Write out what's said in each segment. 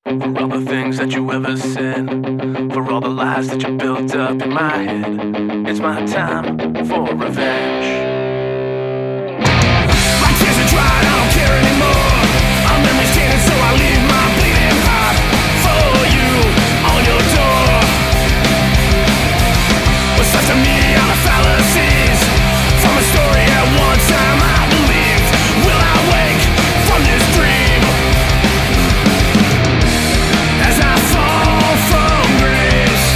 For all the things that you ever said, for all the lies that you built up in my head, it's my time for revenge. My tears are dried, I don't care anymore. Our memories tainted, so I leave my bleeding heart for you on your door. What's left of me are the fallacies from a story at one time I believed. Will I wake from this dream as I fall from grace?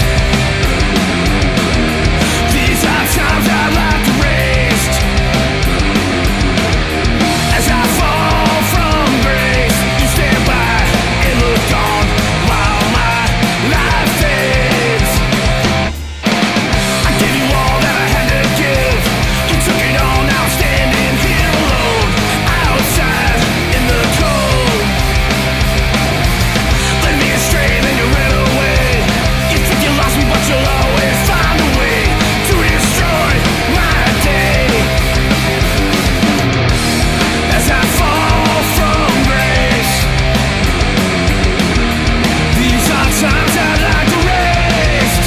These are times I'd like erased. As I fall from grace, you stand by and look on while my life fades. I gave you all that I had to give. You took it all, now I'm standing here alone, outside in the cold. Led me astray, then you ran away. You think you lost me, but you'll always find a way to destroy my day. As I fall from grace, these are times I'd like erased.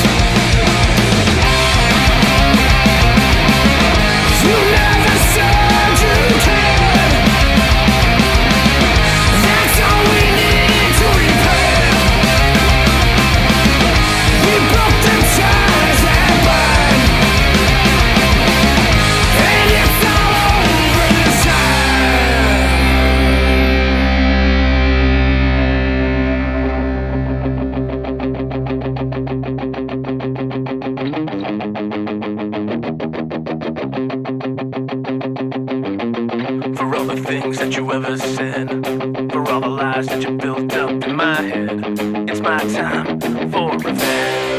You never said you cared. That's all we need to repair. We broke them ties that bind, and it's all over this time. For all the things that you ever said, for all the lies that you built up in my head, it's my time for revenge.